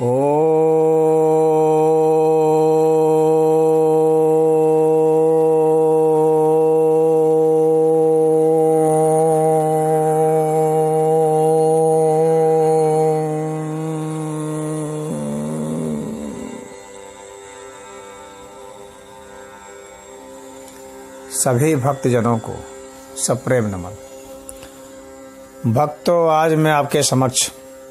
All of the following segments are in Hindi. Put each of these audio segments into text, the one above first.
सभी भक्तजनों को सप्रेम नमन। भक्तों, आज मैं आपके समक्ष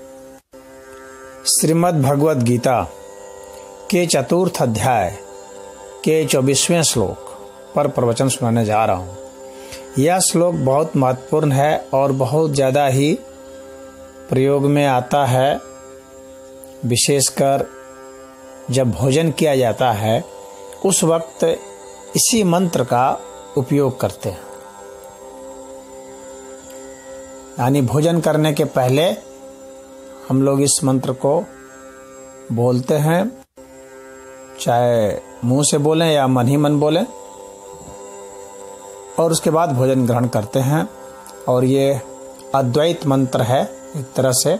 श्रीमद् भगवद गीता के चतुर्थ अध्याय के 24वें श्लोक पर प्रवचन सुनाने जा रहा हूँ। यह श्लोक बहुत महत्वपूर्ण है और बहुत ज़्यादा ही प्रयोग में आता है, विशेषकर जब भोजन किया जाता है उस वक्त इसी मंत्र का उपयोग करते हैं। यानी भोजन करने के पहले हम लोग इस मंत्र को बोलते हैं, चाहे मुंह से बोलें या मन ही मन बोलें, और उसके बाद भोजन ग्रहण करते हैं। और ये अद्वैत मंत्र है एक तरह से।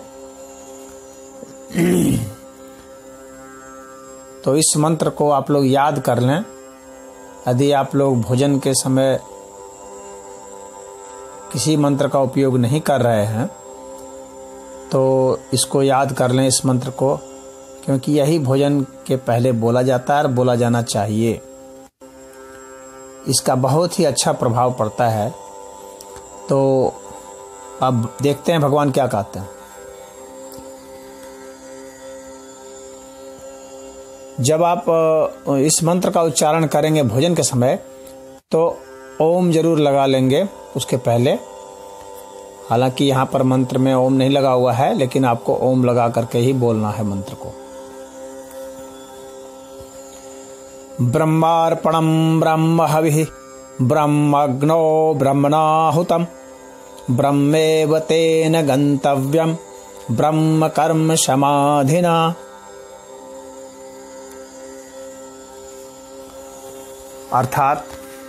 तो इस मंत्र को आप लोग याद कर लें। यदि आप लोग भोजन के समय किसी मंत्र का उपयोग नहीं कर रहे हैं तो इसको याद कर लें, इस मंत्र को, क्योंकि यही भोजन के पहले बोला जाता है और बोला जाना चाहिए। इसका बहुत ही अच्छा प्रभाव पड़ता है। तो अब देखते हैं भगवान क्या कहते हैं। जब आप इस मंत्र का उच्चारण करेंगे भोजन के समय तो ओम जरूर लगा लेंगे उसके पहले। हालांकि यहाँ पर मंत्र में ओम नहीं लगा हुआ है, लेकिन आपको ओम लगा करके ही बोलना है मंत्र को। ब्रह्मार्पणम ब्रह्म हविः ब्रह्मग्नो ब्रह्मणाहुतम ब्रह्मेव तेन गंतव्यम ब्रह्म कर्म समाधिना। अर्थात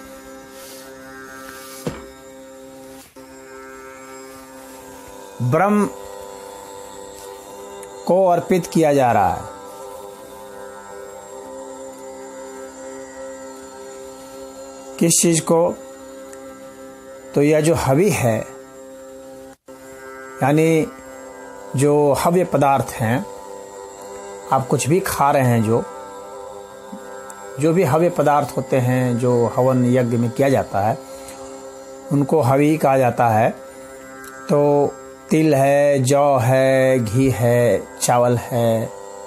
ब्रह्म को अर्पित किया जा रहा है। किस चीज को? तो यह जो हवि है, यानी जो हव्य पदार्थ हैं, आप कुछ भी खा रहे हैं, जो भी हव्य पदार्थ होते हैं जो हवन यज्ञ में किया जाता है उनको हवि कहा जाता है। तो तिल है, जौ है, घी है, चावल है,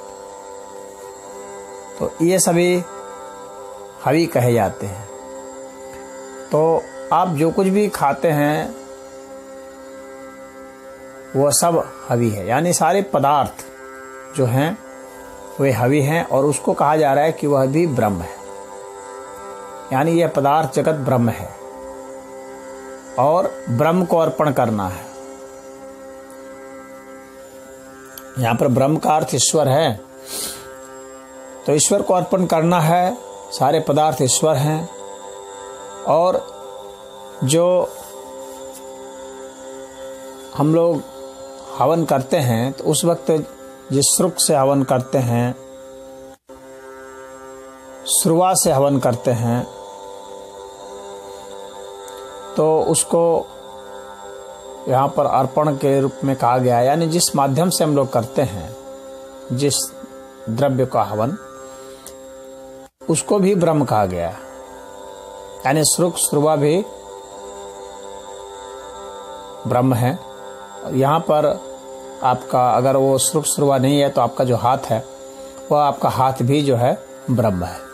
तो ये सभी हवि कहे जाते हैं। तो आप जो कुछ भी खाते हैं वह सब हवि है, यानी सारे पदार्थ जो हैं वे हवि हैं। और उसको कहा जा रहा है कि वह भी ब्रह्म है, यानी यह पदार्थ जगत ब्रह्म है और ब्रह्म को अर्पण करना है। यहाँ पर ब्रह्म का अर्थ ईश्वर है, तो ईश्वर को अर्पण करना है। सारे पदार्थ ईश्वर हैं। और जो हम लोग हवन करते हैं तो उस वक्त जिस श्रुक से हवन करते हैं, श्रुवा से हवन करते हैं, तो उसको यहाँ पर अर्पण के रूप में कहा गया है। यानी जिस माध्यम से हम लोग करते हैं, जिस द्रव्य का हवन, उसको भी ब्रह्म कहा गया है। यानी श्रुक श्रुवा भी ब्रह्म है। यहाँ पर आपका अगर वो श्रुक श्रुवा नहीं है तो आपका जो हाथ है वह आपका हाथ भी जो है ब्रह्म है।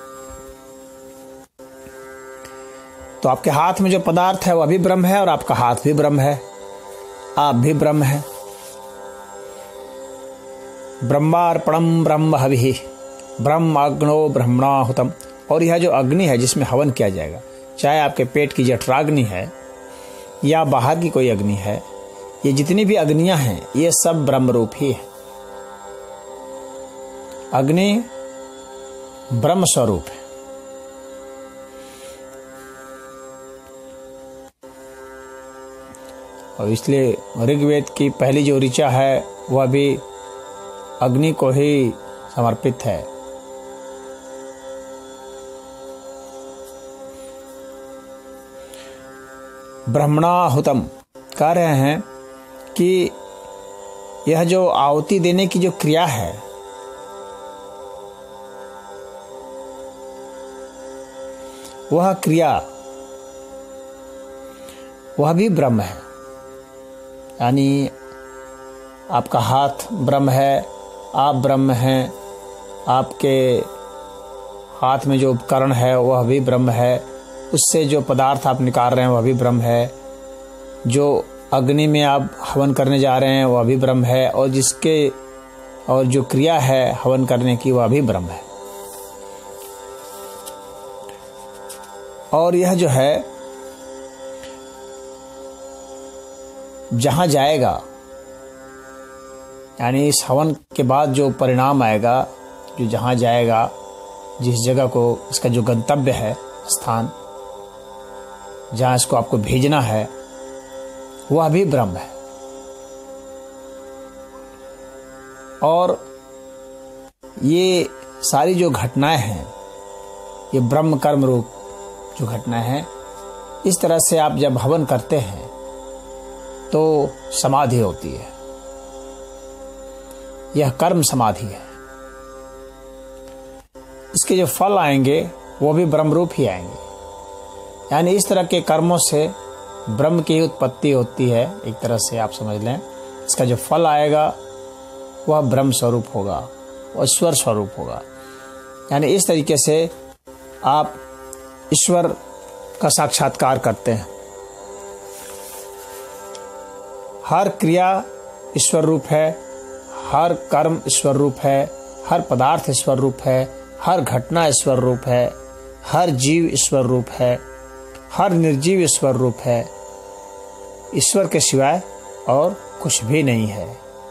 तो आपके हाथ में जो पदार्थ है वह भी ब्रह्म है और आपका हाथ भी ब्रह्म है, आप भी ब्रह्म है। ब्रह्मार्पणम ब्रह्म हविः ब्रह्म अग्नो ब्रह्मणाहुतम। और यह जो अग्नि है जिसमें हवन किया जाएगा, चाहे आपके पेट की जठराग्नि है या बाहर की कोई अग्नि है, ये जितनी भी अग्नियां हैं ये सब ब्रह्म रूप ही है। अग्नि ब्रह्म स्वरूप है। और इसलिए ऋग्वेद की पहली जो ऋचा है वह भी अग्नि को ही समर्पित है। ब्रह्मणाहुतम कह रहे हैं कि यह जो आहुति देने की जो क्रिया है, वह क्रिया वह भी ब्रह्म है। यानी आपका हाथ ब्रह्म है, आप ब्रह्म हैं, आपके हाथ में जो उपकरण है वह भी ब्रह्म है, उससे जो पदार्थ आप निकाल रहे हैं वह भी ब्रह्म है, जो अग्नि में आप हवन करने जा रहे हैं वह भी ब्रह्म है, और जो क्रिया है हवन करने की वह भी ब्रह्म है। और यह जो है जहां जाएगा, यानी इस हवन के बाद जो परिणाम आएगा, जो जहां जाएगा, जिस जगह को इसका जो गंतव्य है, स्थान जहां इसको आपको भेजना है, वह भी ब्रह्म है। और ये सारी जो घटनाएं हैं, ये ब्रह्म कर्म रूप जो घटनाएं हैं, इस तरह से आप जब हवन करते हैं तो समाधि होती है। यह कर्म समाधि है। इसके जो फल आएंगे वो भी ब्रह्म रूप ही आएंगे। यानी इस तरह के कर्मों से ब्रह्म की उत्पत्ति होती है, एक तरह से आप समझ लें। इसका जो फल आएगा वह ब्रह्म स्वरूप होगा, वह ईश्वर स्वरूप होगा। यानी इस तरीके से आप ईश्वर का साक्षात्कार करते हैं। हर क्रिया ईश्वर रूप है, हर कर्म ईश्वर रूप है, हर पदार्थ ईश्वर रूप है, हर घटना ईश्वर रूप है, हर जीव ईश्वर रूप है, हर निर्जीव ईश्वर रूप है। ईश्वर के सिवाय और कुछ भी नहीं है।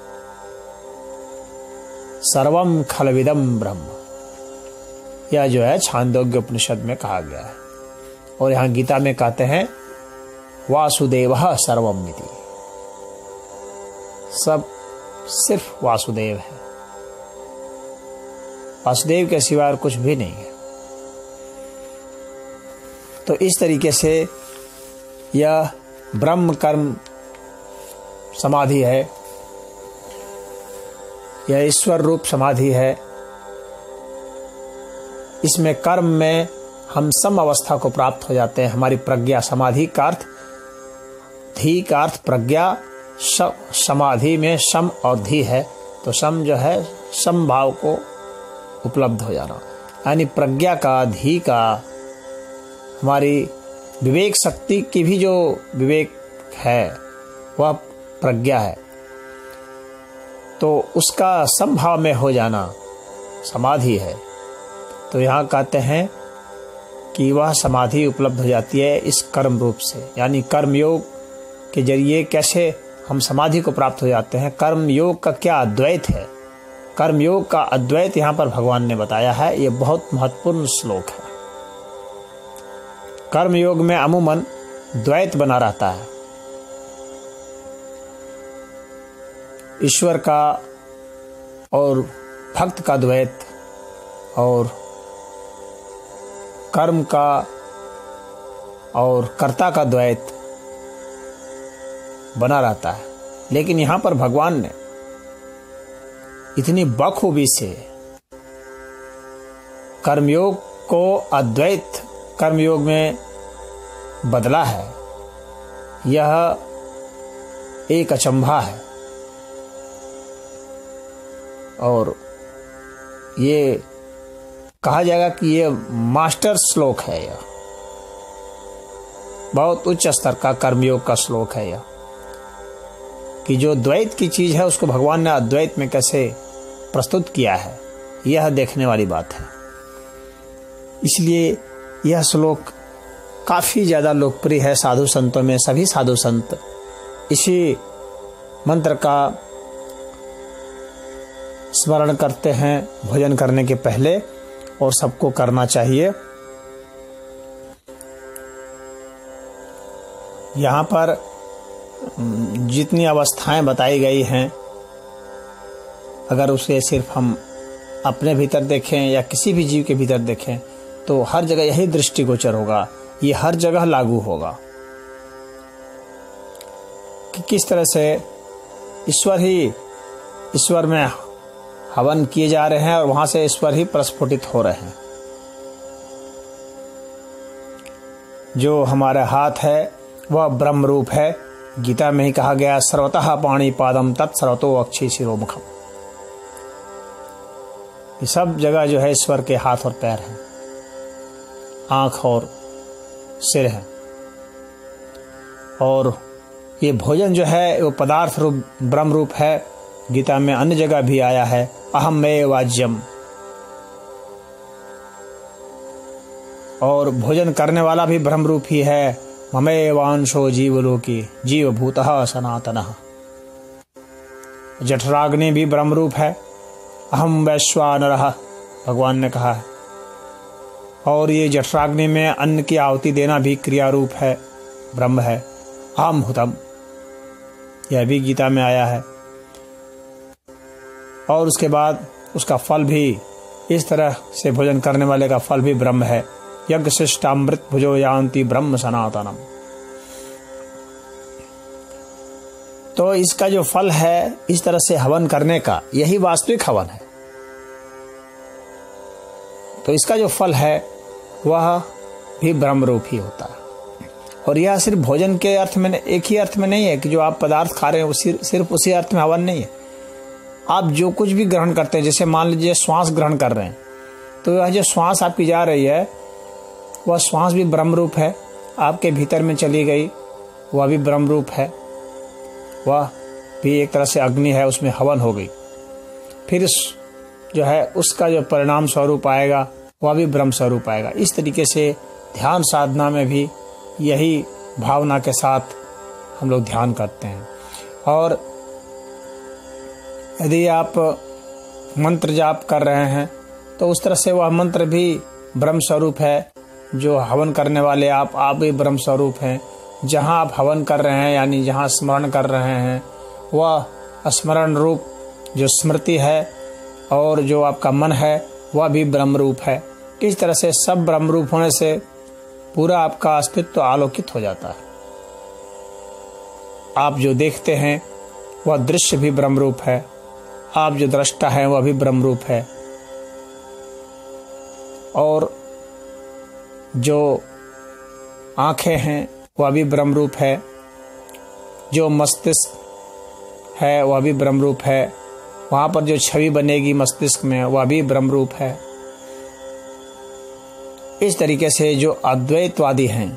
सर्वम खलविदम ब्रह्म, यह जो है छांदोग्य उपनिषद में कहा गया है। और यहाँ गीता में कहते हैं वासुदेवः सर्वमिति, सब सिर्फ वासुदेव है। वासुदेव के सिवा और कुछ भी नहीं है। तो इस तरीके से यह ब्रह्म कर्म समाधि है, यह ईश्वर रूप समाधि है। इसमें कर्म में हम सम अवस्था को प्राप्त हो जाते हैं। हमारी प्रज्ञा, समाधि का अर्थ, धी का अर्थ प्रज्ञा, समाधि में सम और धी है, तो सम जो है सम भाव को उपलब्ध हो जाना। यानी प्रज्ञा का, धी का, हमारी विवेक शक्ति की भी जो विवेक है वह प्रज्ञा है, तो उसका समभाव में हो जाना समाधि है। तो यहाँ कहते हैं कि वह समाधि उपलब्ध हो जाती है इस कर्म रूप से। यानी कर्मयोग के जरिए कैसे हम समाधि को प्राप्त हो जाते हैं। कर्मयोग का क्या अद्वैत है, कर्मयोग का अद्वैत यहाँ पर भगवान ने बताया है। ये बहुत महत्वपूर्ण श्लोक है। कर्मयोग में अमूमन द्वैत बना रहता है, ईश्वर का और भक्त का द्वैत, और कर्म का और कर्ता का द्वैत बना रहता है। लेकिन यहाँ पर भगवान ने इतनी बखूबी से कर्मयोग को अद्वैत कर्मयोग में बदला है, यह एक अचंभा है। और ये कहा जाएगा कि ये मास्टर श्लोक है, यह बहुत उच्च स्तर का कर्मयोग का श्लोक है यह, कि जो द्वैत की चीज है उसको भगवान ने अद्वैत में कैसे प्रस्तुत किया है, यह देखने वाली बात है। इसलिए यह श्लोक काफी ज्यादा लोकप्रिय है साधु संतों में। सभी साधु संत इसी मंत्र का स्मरण करते हैं भोजन करने के पहले, और सबको करना चाहिए। यहाँ पर जितनी अवस्थाएं बताई गई हैं, अगर उसे सिर्फ हम अपने भीतर देखें या किसी भी जीव के भीतर देखें तो हर जगह यही दृष्टिगोचर होगा, ये हर जगह लागू होगा कि किस तरह से ईश्वर में हवन किए जा रहे हैं और वहां से ईश्वर ही प्रस्फुटित हो रहे हैं। जो हमारा हाथ है वह ब्रह्म रूप है। गीता में ही कहा गया सर्वतः पाणि पादम तत्सर्वतो अक्षि शिरोमुखम। ये सब जगह जो है ईश्वर के हाथ और पैर हैं, आंख और सिर है। और ये भोजन जो है वो पदार्थ रूप ब्रह्म रूप है। गीता में अन्य जगह भी आया है अहमेव वाज्यम। और भोजन करने वाला भी ब्रह्म रूप ही है। ममेवांशो जीवलोकी जीवभूतः सनातनः। जठराग्नि भी ब्रह्म रूप है। अहम वैश्वानरः भगवान ने कहा है। और ये जठराग्नि में अन्न की आहुति देना भी क्रिया रूप है, ब्रह्म है। अहम हुतम, यह भी गीता में आया है। और उसके बाद उसका फल भी इस तरह से भोजन करने वाले का फल भी ब्रह्म है। यज्ञ शिष्टामृत भुजो यान्ति ब्रह्म सनातनम। तो इसका जो फल है इस तरह से हवन करने का, यही वास्तविक हवन है। तो इसका जो फल है वह भी ब्रह्म रूप ही होता है। और यह सिर्फ भोजन के अर्थ में, एक ही अर्थ में नहीं है कि जो आप पदार्थ खा रहे हैं सिर्फ उसी अर्थ में हवन नहीं है। आप जो कुछ भी ग्रहण करते हैं, जैसे मान लीजिए श्वास ग्रहण कर रहे हैं, तो यह जो श्वास आपकी जा रही है वह श्वास भी ब्रह्म रूप है। आपके भीतर में चली गई, वह भी ब्रह्म रूप है। वह भी एक तरह से अग्नि है, उसमें हवन हो गई। फिर जो है उसका जो परिणाम स्वरूप आएगा वह भी ब्रह्म स्वरूप आएगा। इस तरीके से ध्यान साधना में भी यही भावना के साथ हम लोग ध्यान करते हैं। और यदि आप मंत्र जाप कर रहे हैं तो उस तरह से वह मंत्र भी ब्रह्म स्वरूप है। जो हवन करने वाले आप भी ब्रह्म स्वरूप हैं। जहां आप हवन कर रहे हैं यानी जहां स्मरण कर रहे हैं वह स्मरण रूप जो स्मृति है और जो आपका मन है वह भी ब्रह्म रूप है। इस तरह से सब ब्रह्म रूप होने से पूरा आपका अस्तित्व आलोकित हो जाता है। आप जो देखते हैं वह दृश्य भी ब्रह्म रूप है। आप जो दृष्टा है वह भी ब्रह्म रूप है। और जो आंखें हैं वह भी ब्रह्म रूप है। जो मस्तिष्क है वह भी ब्रह्म रूप है। वहां पर जो छवि बनेगी मस्तिष्क में वह भी ब्रह्म रूप है। इस तरीके से जो अद्वैतवादी हैं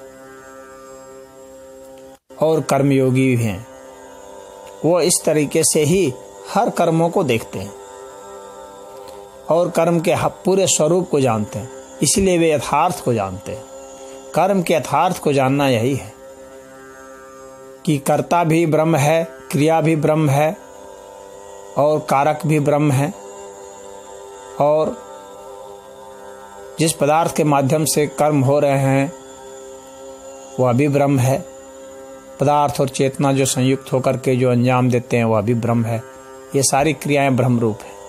और कर्मयोगी भी हैं वो इस तरीके से ही हर कर्मों को देखते हैं और कर्म के पूरे स्वरूप को जानते हैं। इसलिए वे यथार्थ को जानते हैं। कर्म के यथार्थ को जानना यही है कि कर्ता भी ब्रह्म है, क्रिया भी ब्रह्म है और कारक भी ब्रह्म है। और जिस पदार्थ के माध्यम से कर्म हो रहे हैं वह भी ब्रह्म है। पदार्थ और चेतना जो संयुक्त होकर के जो अंजाम देते हैं वह भी ब्रह्म है। ये सारी क्रियाएं ब्रह्म रूप है।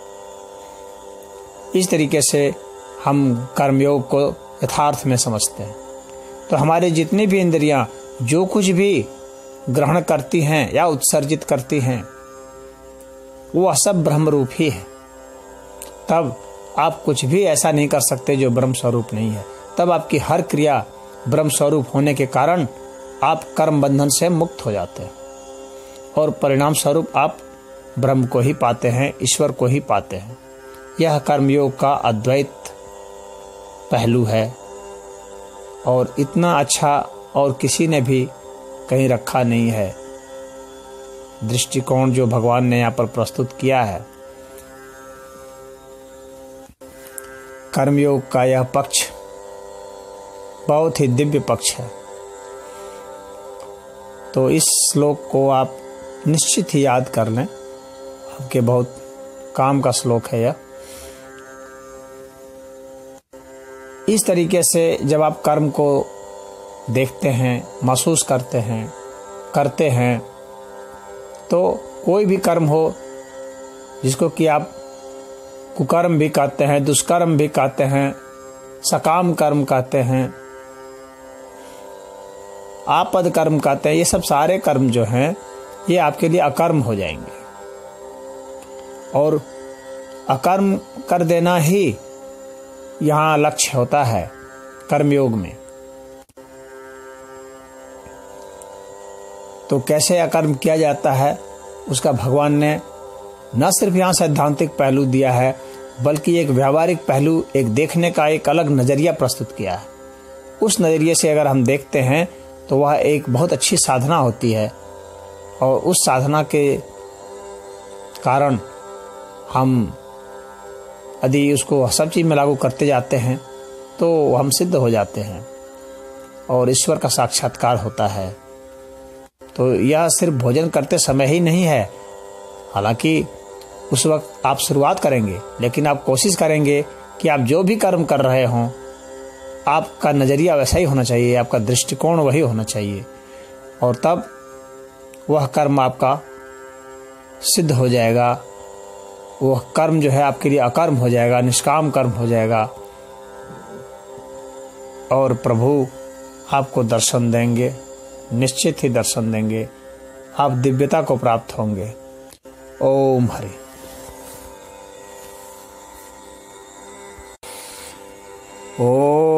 इस तरीके से हम कर्मयोग को यथार्थ में समझते हैं। तो हमारी जितनी भी इंद्रियां जो कुछ भी ग्रहण करती हैं या उत्सर्जित करती हैं वह सब ब्रह्म रूप ही है। तब आप कुछ भी ऐसा नहीं कर सकते जो ब्रह्म स्वरूप नहीं है। तब आपकी हर क्रिया ब्रह्म स्वरूप होने के कारण आप कर्म बंधन से मुक्त हो जाते हैं और परिणाम स्वरूप आप ब्रह्म को ही पाते हैं, ईश्वर को ही पाते हैं। यह कर्मयोग का अद्वैत पहलू है और इतना अच्छा और किसी ने भी कहीं रखा नहीं है। दृष्टिकोण जो भगवान ने यहाँ पर प्रस्तुत किया है, कर्मयोग का यह पक्ष बहुत ही दिव्य पक्ष है। तो इस श्लोक को आप निश्चित ही याद कर लें, आपके बहुत काम का श्लोक है यह। इस तरीके से जब आप कर्म को देखते हैं, महसूस करते हैं, करते हैं, तो कोई भी कर्म हो जिसको कि आप कुकर्म भी कहते हैं, दुष्कर्म भी कहते हैं, सकाम कर्म कहते हैं, आपद कर्म कहते हैं, ये सब सारे कर्म जो हैं ये आपके लिए अकर्म हो जाएंगे। और अकर्म कर देना ही यहाँ लक्ष्य होता है कर्मयोग में। तो कैसे अकर्म किया जाता है उसका भगवान ने न सिर्फ यहाँ सैद्धांतिक पहलू दिया है, बल्कि एक व्यावहारिक पहलू, एक देखने का एक अलग नज़रिया प्रस्तुत किया है। उस नज़रिए से अगर हम देखते हैं तो वह एक बहुत अच्छी साधना होती है, और उस साधना के कारण हम यदि उसको सब चीज़ में लागू करते जाते हैं तो हम सिद्ध हो जाते हैं और ईश्वर का साक्षात्कार होता है। तो यह सिर्फ भोजन करते समय ही नहीं है, हालांकि उस वक्त आप शुरुआत करेंगे, लेकिन आप कोशिश करेंगे कि आप जो भी कर्म कर रहे हों आपका नज़रिया वैसा ही होना चाहिए, आपका दृष्टिकोण वही होना चाहिए, और तब वह कर्म आपका सिद्ध हो जाएगा। वह कर्म जो है आपके लिए अकर्म हो जाएगा, निष्काम कर्म हो जाएगा, और प्रभु आपको दर्शन देंगे, निश्चित ही दर्शन देंगे, आप दिव्यता को प्राप्त होंगे। ओम हरि। ओम